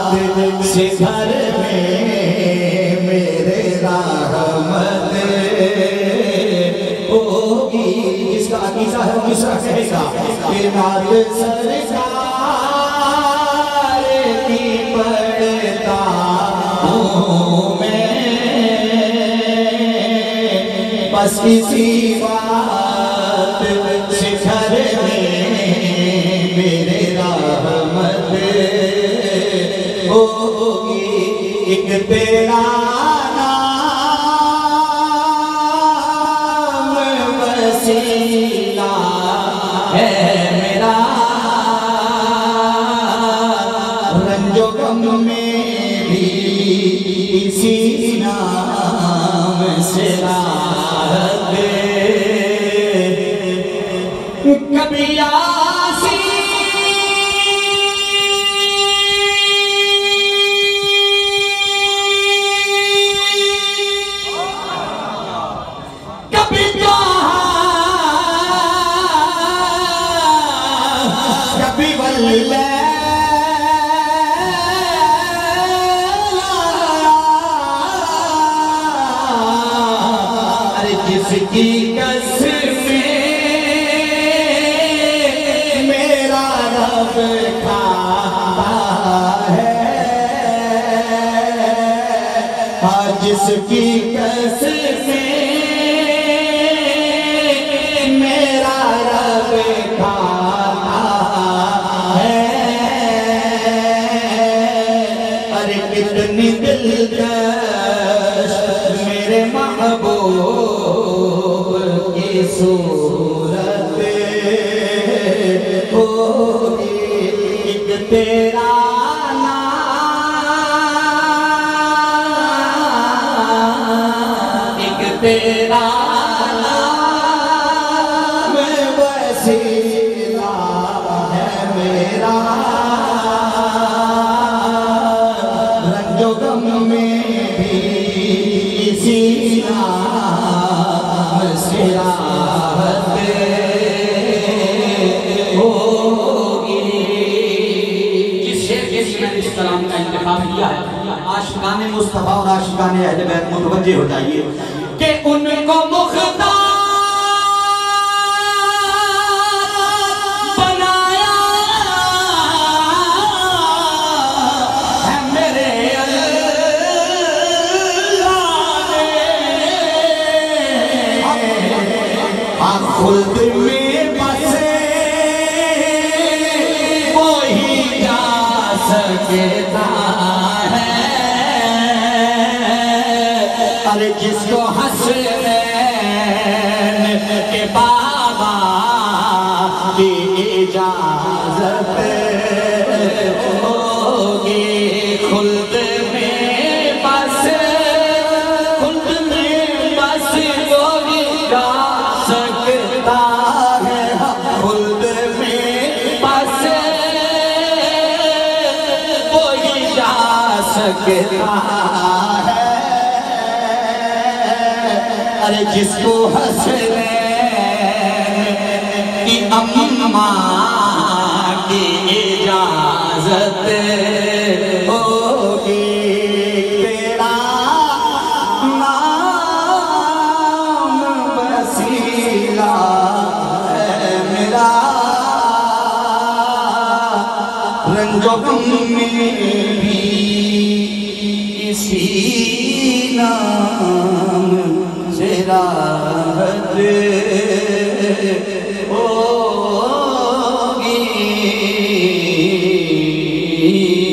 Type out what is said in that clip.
से घर में मेरे रहमत होगी। जिसका अकीदा है वो मिसरा कहेगा कि नात सरकार की पढ़ता हूँ मैं, बस किसी बात से घर में मेरे रहमत होगी। एक तेरा नाम वसीला है मेरा, रंजो गम में भी इसी नाम से राहत कभी आसी कभी कभी वल्ले अरे जिसकी कसमें मेरा रब खाता है, हाँ जिसकी कसमें मेरा रब खाता है। अरे कितनी दिलकश मेरे महबूब की सूरत होगी। एक तेरा नाम, एक तेरा नाम वसीला है मेरा, रंजो गम में भी इसी नाम से राहत होगी। जिस शेर के लिए मैंने इस कलाम का इंतखाब किया है, आशिकाने मुस्तफा और आशिकाने अहले बैत मुतवज्जे हो जाइए कि उनको मुख्तार बनाया है मेरे अल्लाह ने। खुद में बसे वही जा सकता है, अरे जिसको हसनैन के बाबा की इजाजत होगी। खुल्द में बस, खुल्द में बस वही जा सकता है, खुद में बस वही जा सकता है। अरे जिसको हसनैन की अम्मा की इजाजत होगी। तेरा नाम वसीला है मेरा, रंजो गम में भी इसी नाम से राहत होगी।